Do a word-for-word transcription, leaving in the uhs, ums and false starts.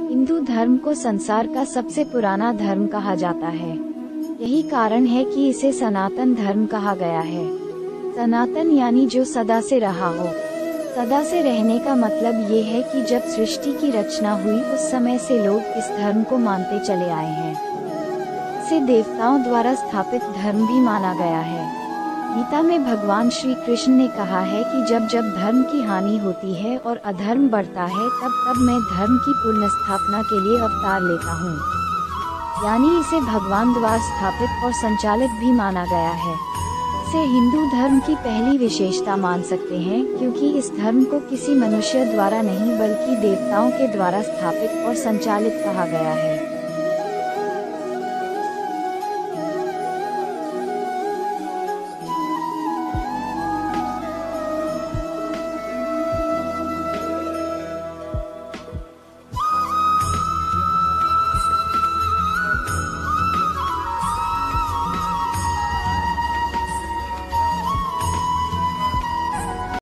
हिंदू धर्म को संसार का सबसे पुराना धर्म कहा जाता है। यही कारण है कि इसे सनातन धर्म कहा गया है। सनातन यानी जो सदा से रहा हो। सदा से रहने का मतलब ये है कि जब सृष्टि की रचना हुई उस समय से लोग इस धर्म को मानते चले आए हैं। इसे देवताओं द्वारा स्थापित धर्म भी माना गया है। गीता में भगवान श्री कृष्ण ने कहा है कि जब जब धर्म की हानि होती है और अधर्म बढ़ता है तब तब मैं धर्म की पुनर्स्थापना के लिए अवतार लेता हूँ। यानी इसे भगवान द्वारा स्थापित और संचालित भी माना गया है। इसे हिंदू धर्म की पहली विशेषता मान सकते हैं, क्योंकि इस धर्म को किसी मनुष्य द्वारा नहीं बल्कि देवताओं के द्वारा स्थापित और संचालित कहा गया है।